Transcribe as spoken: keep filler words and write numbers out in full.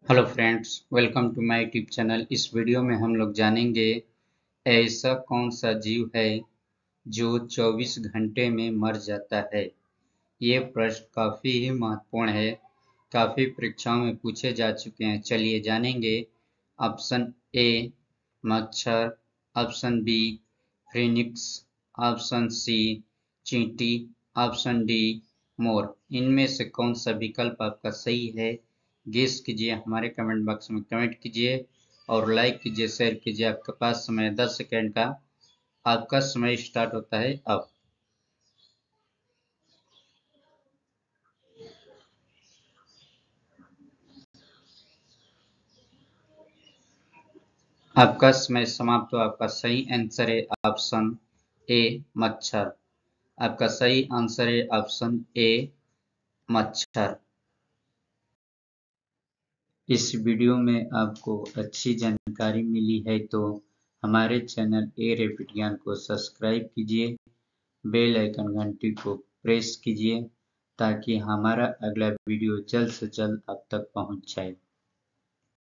Hello friends, welcome to my YouTube channel. इस video में हम लोग जानेंगे ऐसा कौन सा जीव है जो चौबीस घंटे में मर जाता है। ये प्रश्न काफ़ी ही महत्वपूर्ण है, काफ़ी परीक्षाओं में पूछे जा चुके हैं। चलिए जानेंगे। ऑप्शन ए मच्छर, option B phoenix, option C चींटी, ऑप्शन डी मोर। इनमें से कौन सा विकल्प आपका सही है, गेस कीजिए। हमारे कमेंट बॉक्स में कमेंट कीजिए और लाइक कीजिए, शेयर कीजिए। आपके पास समय दस सेकेंड का आपका समय स्टार्ट होता है अब। आपका समय समाप्त हो। आपका सही आंसर है ऑप्शन ए मच्छर। आपका सही आंसर है ऑप्शन ए मच्छर। इस वीडियो में आपको अच्छी जानकारी मिली है तो हमारे चैनल ए रैपिड ज्ञान को सब्सक्राइब कीजिए, बेल आइकन घंटी को प्रेस कीजिए ताकि हमारा अगला वीडियो जल्द से जल्द आप तक पहुंच जाए।